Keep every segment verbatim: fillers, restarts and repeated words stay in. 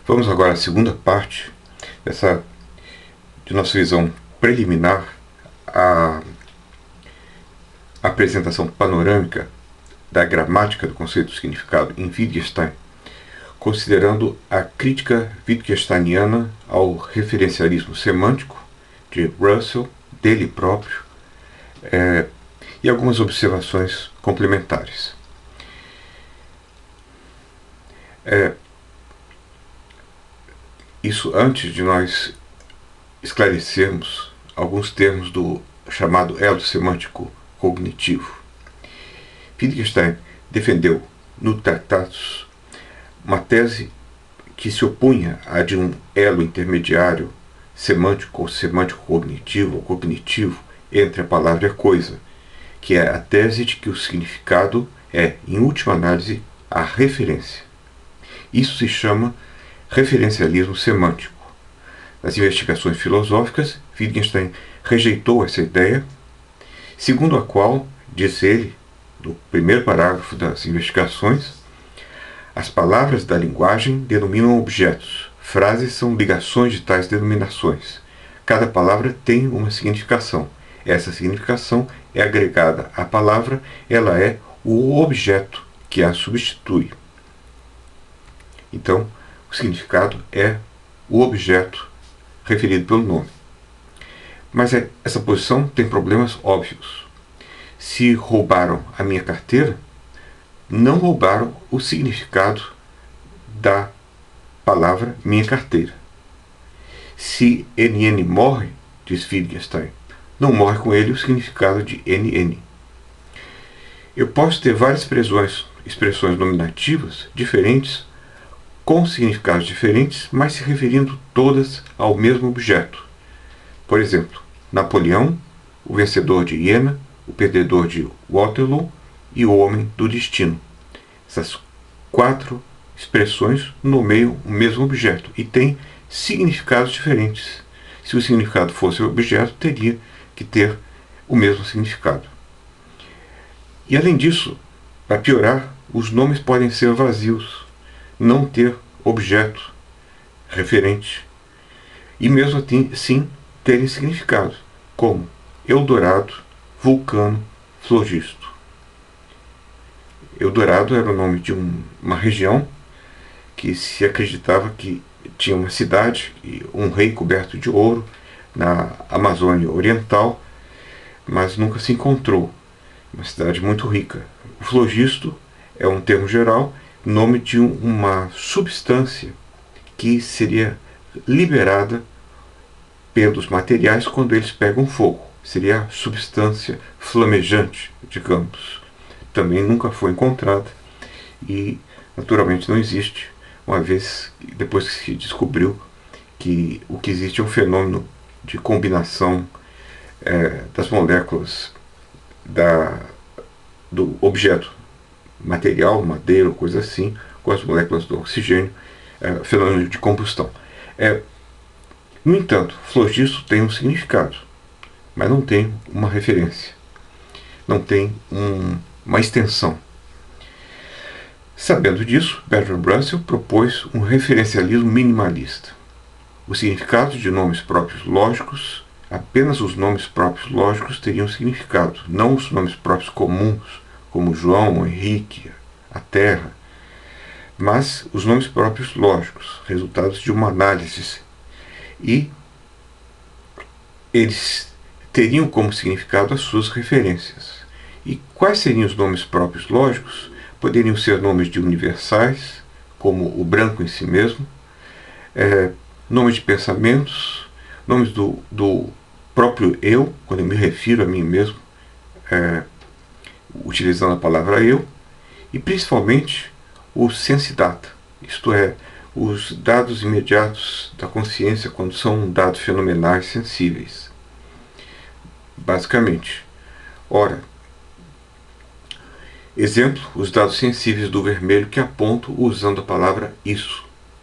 Vamos agora à segunda parte dessa, de nossa visão preliminar à apresentação panorâmica da gramática do conceito de significado em Wittgenstein, considerando a crítica wittgensteiniana ao referencialismo semântico de Russell, dele próprio, é, e algumas observações complementares. É, isso antes de nós esclarecermos alguns termos do chamado elo semântico cognitivo. Wittgenstein defendeu no Tratatus uma tese que se opunha à de um elo intermediário semântico ou semântico-cognitivo ou cognitivo entre a palavra e a coisa, que é a tese de que o significado é, em última análise, a referência. Isso se chama referencialismo semântico. Nas investigações filosóficas, Wittgenstein rejeitou essa ideia, segundo a qual, diz ele, no primeiro parágrafo das investigações, as palavras da linguagem denominam objetos, frases são ligações de tais denominações. Cada palavra tem uma significação. Essa significação é agregada à palavra, ela é o objeto que a substitui. Então, o significado é o objeto referido pelo nome. Mas é, essa posição tem problemas óbvios. Se roubaram a minha carteira, não roubaram o significado da palavra minha carteira. Se N N morre, diz Wittgenstein, não morre com ele o significado de N N. Eu posso ter várias expressões, expressões nominativas diferentes, com significados diferentes, mas se referindo todas ao mesmo objeto. Por exemplo, Napoleão, o vencedor de Iena, o perdedor de Waterloo e o homem do destino. Essas quatro expressões nomeiam o mesmo objeto e têm significados diferentes. Se o significado fosse o objeto, teria que ter o mesmo significado. E além disso, para piorar, os nomes podem ser vazios, não ter objeto referente, e mesmo assim terem significado, como Eldorado, Vulcano, Flogisto. Eldorado era o nome de um, uma região que se acreditava que tinha uma cidade e um rei coberto de ouro na Amazônia Oriental, mas nunca se encontrou. Uma cidade muito rica. O flogisto é um termo geral, nome de uma substância que seria liberada pelos materiais quando eles pegam fogo. Seria a substância flamejante, digamos. Também nunca foi encontrada e, naturalmente, não existe, uma vez depois que se descobriu que o que existe é um fenômeno de combinação é, das moléculas da, do objeto material, madeira ou coisa assim, com as moléculas do oxigênio, é, fenômeno de combustão. É, no entanto, flogisto tem um significado, mas não tem uma referência, não tem um, uma extensão. Sabendo disso, Bertrand Russell propôs um referencialismo minimalista. O significado de nomes próprios lógicos, apenas os nomes próprios lógicos teriam significado, não os nomes próprios comuns, como João, Henrique, a Terra, mas os nomes próprios lógicos, resultados de uma análise. E eles teriam como significado as suas referências. E quais seriam os nomes próprios lógicos? Poderiam ser nomes de universais, como o branco em si mesmo, é, nomes de pensamentos, nomes do, do próprio eu, quando eu me refiro a mim mesmo, é, utilizando a palavra eu, e principalmente o sense data, isto é, os dados imediatos da consciência quando são dados fenomenais sensíveis. Basicamente, ora, exemplo, os dados sensíveis do vermelho que aponto usando a palavra isso.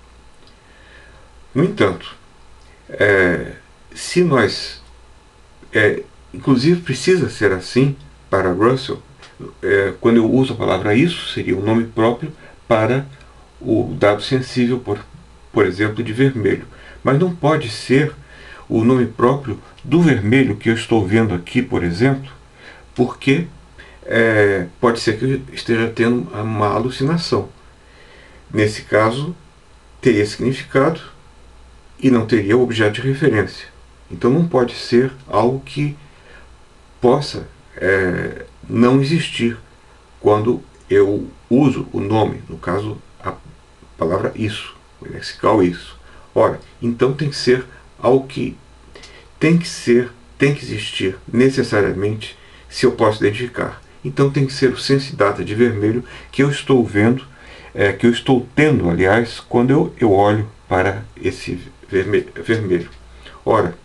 No entanto, é, se nós, é, inclusive precisa ser assim para Russell, é, quando eu uso a palavra isso, seria um nome próprio para o dado sensível por, por exemplo, de vermelho. Mas não pode ser o nome próprio do vermelho que eu estou vendo aqui, por exemplo, porque é, pode ser que eu esteja tendo uma alucinação. Nesse caso, teria significado e não teria objeto de referência. Então não pode ser algo que possa é, não existir quando eu uso o nome, no caso a palavra isso, o lexical isso. Ora, então tem que ser algo que tem que ser, tem que existir necessariamente se eu posso identificar. Então tem que ser o sense data de vermelho que eu estou vendo, é, que eu estou tendo, aliás, quando eu, eu olho para esse vermelho. vermelho. Ora,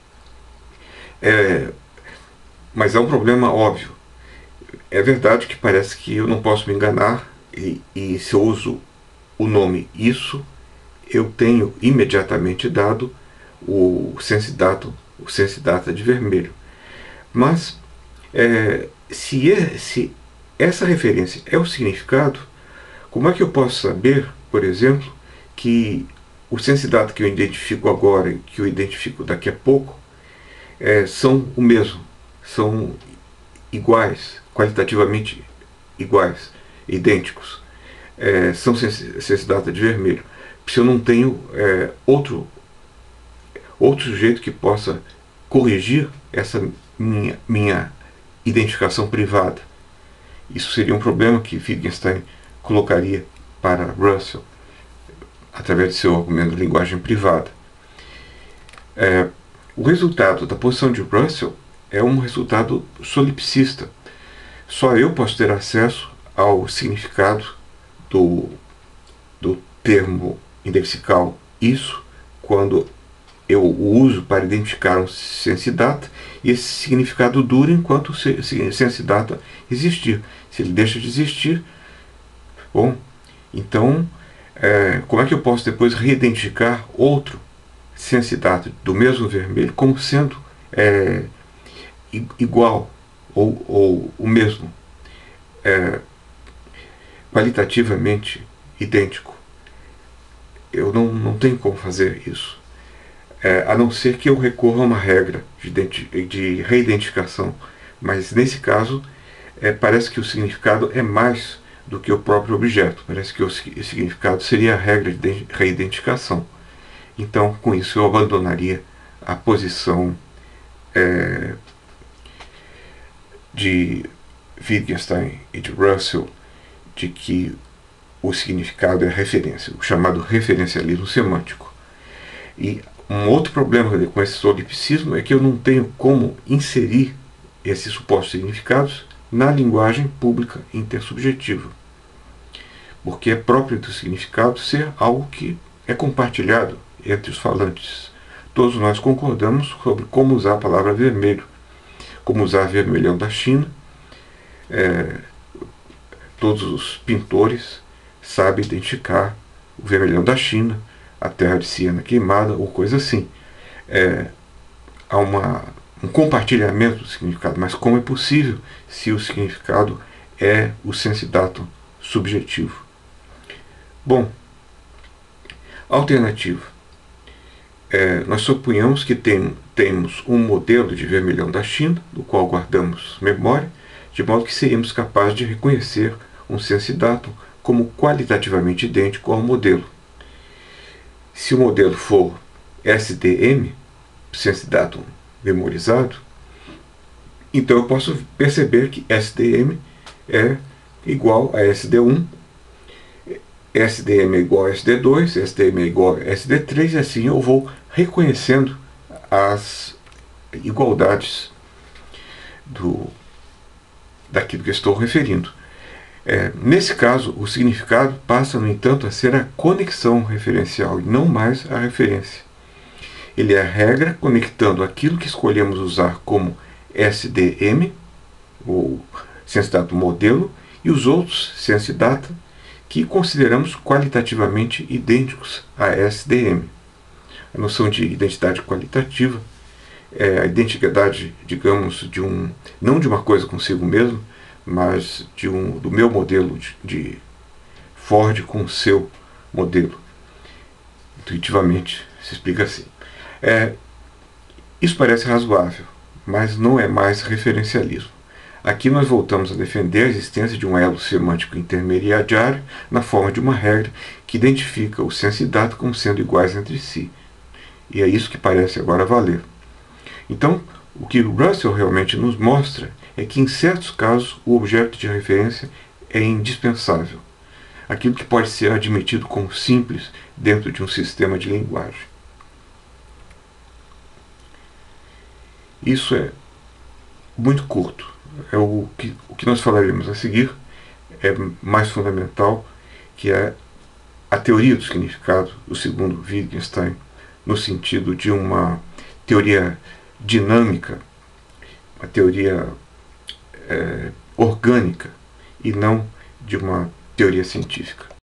é, mas há um problema óbvio. É verdade que parece que eu não posso me enganar e, e se eu uso o nome isso, eu tenho imediatamente dado o sense data, o sense data de vermelho. Mas é, se, é, se essa referência é o significado, como é que eu posso saber, por exemplo, que o sense data que eu identifico agora e que eu identifico daqui a pouco é, são o mesmo, são iguais, qualitativamente iguais, idênticos, é, são sense, sense data de vermelho. Se eu não tenho é, outro, outro sujeito que possa corrigir essa minha, minha identificação privada. Isso seria um problema que Wittgenstein colocaria para Russell, através de seu argumento de linguagem privada. É, o resultado da posição de Russell é um resultado solipsista. Só eu posso ter acesso ao significado do, do termo indexical isso, quando eu o uso para identificar um sense data, e esse significado dura enquanto o sense data existir. Se ele deixa de existir, bom, então é, como é que eu posso depois reidentificar outro sense data do mesmo vermelho como sendo é, igual ou, ou o mesmo, é, qualitativamente idêntico? Eu não, não tenho como fazer isso. É, a não ser que eu recorra a uma regra de, de reidentificação. Mas nesse caso, é, parece que o significado é mais do que o próprio objeto. Parece que o, o significado seria a regra de reidentificação. Então, com isso, eu abandonaria a posição é, de Wittgenstein e de Russell de que o significado é a referência, o chamado referencialismo semântico. E um outro problema com esse solipsismo é que eu não tenho como inserir esses supostos significados na linguagem pública intersubjetiva, porque é próprio do significado ser algo que é compartilhado entre os falantes. Todos nós concordamos sobre como usar a palavra vermelho, como usar vermelhão da China. É, todos os pintores sabem identificar o vermelhão da China, a terra de Siena queimada, ou coisa assim. É, há uma, um compartilhamento do significado, mas como é possível se o significado é o sense datum subjetivo? Bom, alternativa. É, nós suponhamos que tem, temos um modelo de vermelhão da China, do qual guardamos memória, de modo que seríamos capazes de reconhecer um sense datum como qualitativamente idêntico ao modelo. Se o modelo for S D M, sense datum memorizado, então eu posso perceber que S D M é igual a S D um, S D M é igual a S D dois, S D M é igual a S D três, e assim eu vou reconhecendo as igualdades do, daquilo que eu estou referindo. É, nesse caso, o significado passa, no entanto, a ser a conexão referencial e não mais a referência. Ele é a regra conectando aquilo que escolhemos usar como S D M, ou sense data modelo, e os outros sense data que consideramos qualitativamente idênticos a S D M. A noção de identidade qualitativa é a identidade, digamos, de um, não de uma coisa consigo mesmo, mas de um, do meu modelo de, de Ford com o seu modelo. intuitivamente se explica assim. É, isso parece razoável, mas não é mais referencialismo. Aqui nós voltamos a defender a existência de um elo semântico intermediário na forma de uma regra que identifica o senso e dado como sendo iguais entre si. E é isso que parece agora valer. Então, o que Russell realmente nos mostra é que, em certos casos, o objeto de referência é indispensável. Aquilo que pode ser admitido como simples dentro de um sistema de linguagem. Isso é muito curto. É o que, o que nós falaremos a seguir é mais fundamental, que é a teoria do significado, do segundo Wittgenstein, no sentido de uma teoria dinâmica, uma teoria é, orgânica, e não de uma teoria científica.